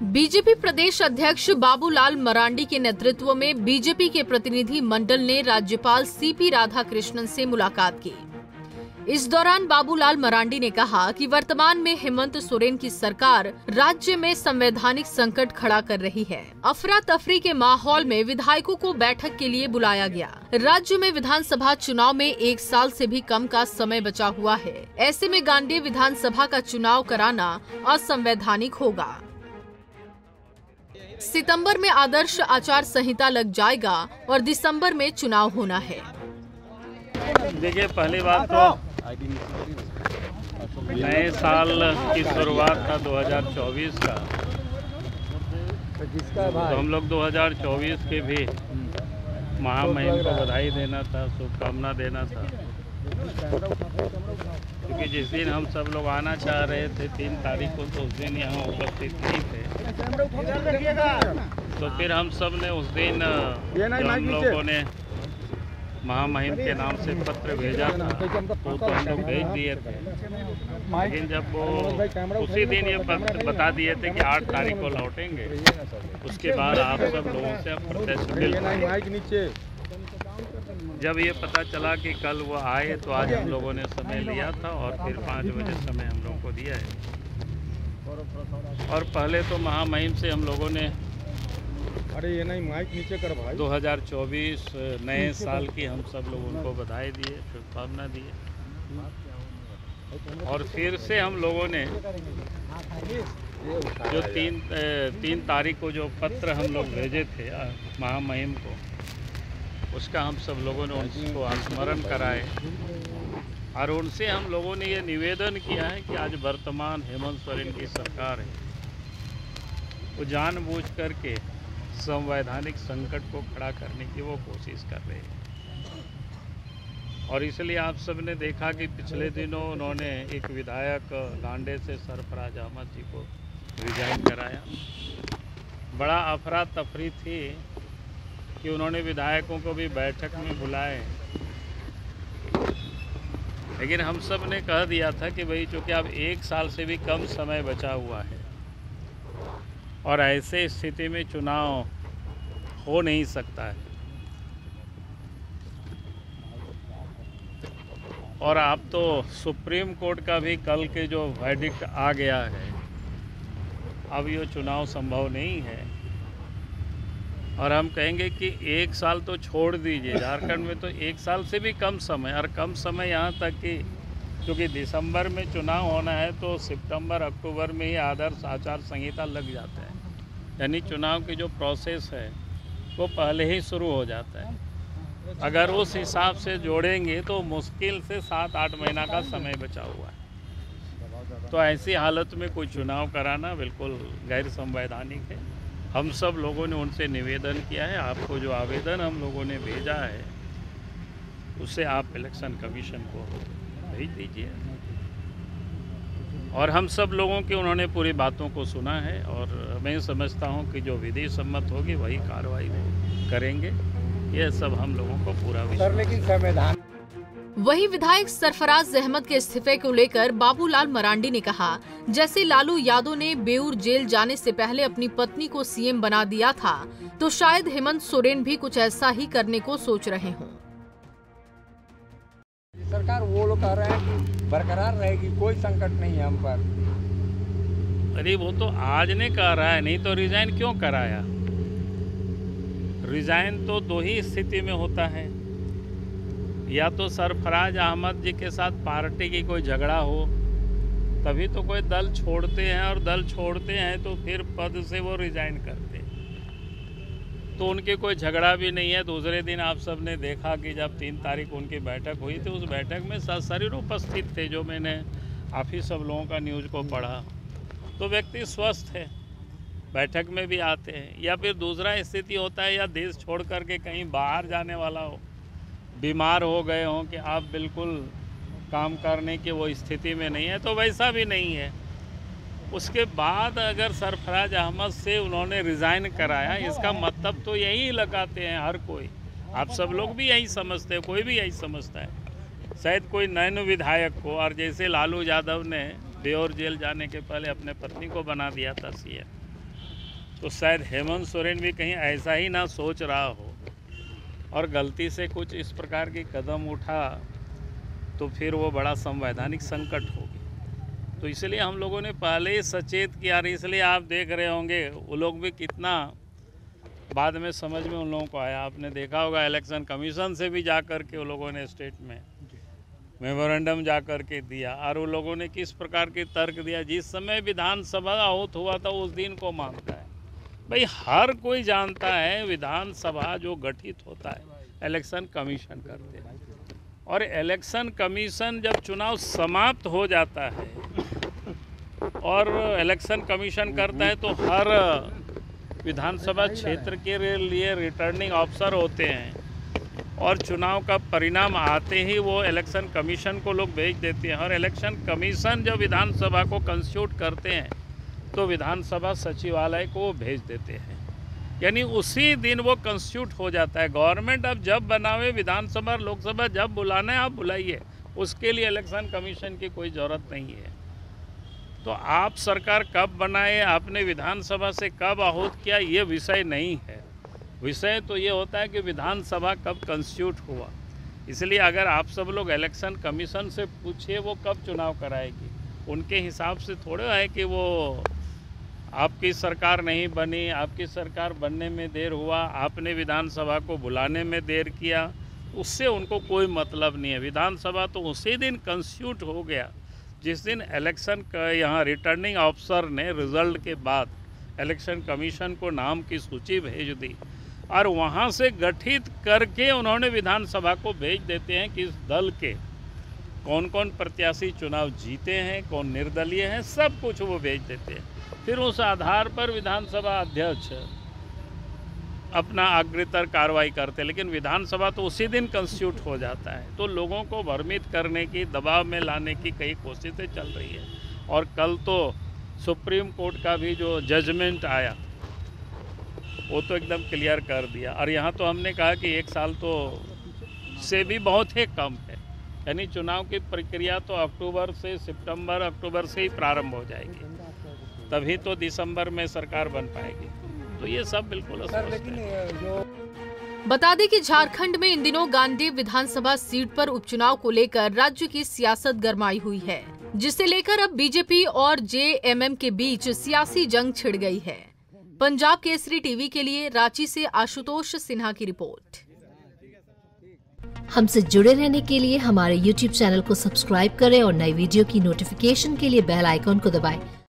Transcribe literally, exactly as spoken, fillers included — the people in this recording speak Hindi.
बीजेपी प्रदेश अध्यक्ष बाबूलाल मरांडी के नेतृत्व में बीजेपी के प्रतिनिधि मंडल ने राज्यपाल सीपी राधाकृष्णन से मुलाकात की। इस दौरान बाबूलाल मरांडी ने कहा कि वर्तमान में हेमंत सोरेन की सरकार राज्य में संवैधानिक संकट खड़ा कर रही है। अफरा तफरी के माहौल में विधायकों को बैठक के लिए बुलाया गया। राज्य में विधानसभा चुनाव में एक साल से भी कम का समय बचा हुआ है। ऐसे में गांडेय विधानसभा का चुनाव कराना असंवैधानिक होगा। सितंबर में आदर्श आचार संहिता लग जाएगा और दिसंबर में चुनाव होना है। देखिए, पहली बात तो नए साल की शुरुआत था दो हज़ार चौबीस का, तो हम लोग दो हज़ार चौबीस के भी महामहिम को बधाई देना था, शुभकामना देना था, क्योंकि जिस दिन हम सब लोग आना चाह रहे थे तीन तारीख को, तो उस दिन यहाँ उपस्थित नहीं थे। तो फिर हम सब ने उस दिन जब हम लोगों ने महामहिम के नाम से पत्र भेजा था तो, तो हम लोग भेज दिए थे, लेकिन जब वो उसी दिन ये बता दिए थे कि आठ तारीख को लौटेंगे, उसके बाद आप सब लोगों से प्रत्यक्ष मिल। जब ये पता चला कि कल वो आए तो आज हम लोगों ने समय लिया था और फिर पाँच बजे समय हम लोगों को दिया है। और पहले तो महामहिम से हम लोगों ने अरे ये नहीं माइक नीचे कर भाई दो हज़ार चौबीस नए साल की हम सब लोग उनको बधाई दिए, शुभकामना दिए, और फिर से हम लोगों ने जो तीन तीन तारीख को जो पत्र हम लोग भेजे थे महामहिम को, उसका हम सब लोगों ने उनको स्मरण कराए और उनसे हम लोगों ने ये निवेदन किया है कि आज वर्तमान हेमंत सोरेन की सरकार है, वो जानबूझ करके संवैधानिक संकट को खड़ा करने की वो कोशिश कर रहे हैं। और इसलिए आप सब ने देखा कि पिछले दिनों उन्होंने एक विधायक गांडे से सरफराज अहमद जी को रिजाइन कराया। बड़ा अफरा तफरी थी कि उन्होंने विधायकों को भी बैठक में बुलाए, लेकिन हम सब ने कह दिया था कि भाई चूँकि अब एक साल से भी कम समय बचा हुआ है और ऐसे स्थिति में चुनाव हो नहीं सकता है, और अब तो सुप्रीम कोर्ट का भी कल के जो वर्डिक्ट आ गया है, अब ये चुनाव संभव नहीं है। और हम कहेंगे कि एक साल तो छोड़ दीजिए, झारखंड में तो एक साल से भी कम समय, और कम समय यहाँ तक कि क्योंकि दिसंबर में चुनाव होना है तो सितंबर अक्टूबर में ही आदर्श आचार संहिता लग जाता है, यानी चुनाव की जो प्रोसेस है वो पहले ही शुरू हो जाता है। अगर उस हिसाब से जोड़ेंगे तो मुश्किल से सात आठ महीना का समय बचा हुआ है। तो ऐसी हालत में कोई चुनाव कराना बिल्कुल गैर संवैधानिक है। हम सब लोगों ने उनसे निवेदन किया है, आपको जो आवेदन हम लोगों ने भेजा है उसे आप इलेक्शन कमीशन को भेज दीजिए। और हम सब लोगों की उन्होंने पूरी बातों को सुना है, और मैं समझता हूं कि जो विधि सम्मत होगी वही कार्रवाई वो करेंगे। यह सब हम लोगों को पूरा विश्वास। लेकिन संविधान वही विधायक सरफराज अहमद के इस्तीफे को लेकर बाबूलाल मरांडी ने कहा, जैसे लालू यादव ने बेऊर जेल जाने से पहले अपनी पत्नी को सीएम बना दिया था, तो शायद हेमंत सोरेन भी कुछ ऐसा ही करने को सोच रहे हों। सरकार वो लोग कह रहे हैं कि बरकरार रहेगी, कोई संकट नहीं है हम पर। अरे वो तो आज ने कह रहा है, नहीं तो रिजाइन क्यों कराया? रिजाइन तो दो ही स्थिति में होता है, या तो सरफराज अहमद जी के साथ पार्टी की कोई झगड़ा हो, तभी तो कोई दल छोड़ते हैं, और दल छोड़ते हैं तो फिर पद से वो रिजाइन करते हैं। तो उनके कोई झगड़ा भी नहीं है। दूसरे दिन आप सब ने देखा कि जब तीन तारीख उनकी बैठक हुई थी, उस बैठक में सशरीर उपस्थित थे, जो मैंने आप ही सब लोगों का न्यूज़ को पढ़ा। तो व्यक्ति स्वस्थ है, बैठक में भी आते हैं। या फिर दूसरा स्थिति होता है, या देश छोड़ करके कहीं बाहर जाने वाला हो, बीमार हो गए हों कि आप बिल्कुल काम करने की वो स्थिति में नहीं है, तो वैसा भी नहीं है। उसके बाद अगर सरफराज अहमद से उन्होंने रिज़ाइन कराया, इसका मतलब तो यही लगाते हैं हर कोई। आप सब लोग भी यही समझते हैं, कोई भी यही समझता है। शायद कोई नए विधायक को, और जैसे लालू यादव ने बेऊर जेल जाने के पहले अपने पत्नी को बना दिया था सीएम, तो शायद हेमंत सोरेन भी कहीं ऐसा ही ना सोच रहा हो और गलती से कुछ इस प्रकार की कदम उठा तो फिर वो बड़ा संवैधानिक संकट होगी। तो इसलिए हम लोगों ने पहले ही सचेत किया, इसलिए आप देख रहे होंगे वो लोग भी कितना बाद में समझ में उन लोगों को आया। आपने देखा होगा इलेक्शन कमीशन से भी जा कर के वो लोगों ने स्टेट में मेमोरेंडम जा कर के दिया और वो लोगों ने किस प्रकार के तर्क दिया। जिस समय विधानसभा आहूत हुआ था उस दिन को मानता है भाई, हर कोई जानता है विधानसभा जो गठित होता है इलेक्शन कमीशन करते हैं और इलेक्शन कमीशन जब चुनाव समाप्त हो जाता है और इलेक्शन कमीशन करता है तो हर विधानसभा क्षेत्र के लिए रिटर्निंग ऑफिसर होते हैं और चुनाव का परिणाम आते ही वो इलेक्शन कमीशन को लोग भेज देते हैं और इलेक्शन कमीशन जब विधानसभा को कंस्टिट्यूट करते हैं तो विधानसभा सचिवालय को वो भेज देते हैं, यानी उसी दिन वो कंस्टिट्यूट हो जाता है। गवर्नमेंट अब जब बनावे विधानसभा लोकसभा जब बुलाना है आप बुलाइए, उसके लिए इलेक्शन कमीशन की कोई ज़रूरत नहीं है। तो आप सरकार कब बनाए, आपने विधानसभा से कब आहूत किया, ये विषय नहीं है। विषय तो ये होता है कि विधानसभा कब कंस्टिट्यूट हुआ। इसलिए अगर आप सब लोग इलेक्शन कमीशन से पूछिए वो कब चुनाव कराएगी, उनके हिसाब से थोड़ा है कि वो आपकी सरकार नहीं बनी, आपकी सरकार बनने में देर हुआ, आपने विधानसभा को बुलाने में देर किया, उससे उनको कोई मतलब नहीं है। विधानसभा तो उसी दिन कंस्टिट्यूट हो गया जिस दिन इलेक्शन का यहाँ रिटर्निंग ऑफिसर ने रिजल्ट के बाद इलेक्शन कमीशन को नाम की सूची भेज दी और वहाँ से गठित करके उन्होंने विधानसभा को भेज देते हैं कि इस दल के कौन कौन प्रत्याशी चुनाव जीते हैं, कौन निर्दलीय हैं, सब कुछ वो भेज देते हैं। फिर उस आधार पर विधानसभा अध्यक्ष अपना अग्रतर कार्रवाई करते हैं, लेकिन विधानसभा तो उसी दिन कंस्टिट्यूट हो जाता है। तो लोगों को भ्रमित करने की, दबाव में लाने की कई कोशिशें चल रही है और कल तो सुप्रीम कोर्ट का भी जो जजमेंट आया वो तो एकदम क्लियर कर दिया। और यहाँ तो हमने कहा कि एक साल तो से भी बहुत ही कम है, यानी चुनाव की प्रक्रिया तो अक्टूबर से सितंबर अक्टूबर से ही प्रारंभ हो जाएगी, तभी तो दिसंबर में सरकार बन पाएगी। तो ये सब बिल्कुल स्पष्ट है। जो बता दें कि झारखंड में इन दिनों गांडेय विधानसभा सीट पर उपचुनाव को लेकर राज्य की सियासत गरमाई हुई है, जिसे लेकर अब बीजेपी और जेएमएम के बीच सियासी जंग छिड़ गई है। पंजाब केसरी टीवी के लिए रांची से आशुतोष सिन्हा की रिपोर्ट। हमसे जुड़े रहने के लिए हमारे यूट्यूब चैनल को सब्सक्राइब करें और नई वीडियो की नोटिफिकेशन के लिए बेल आइकॉन को दबाएं।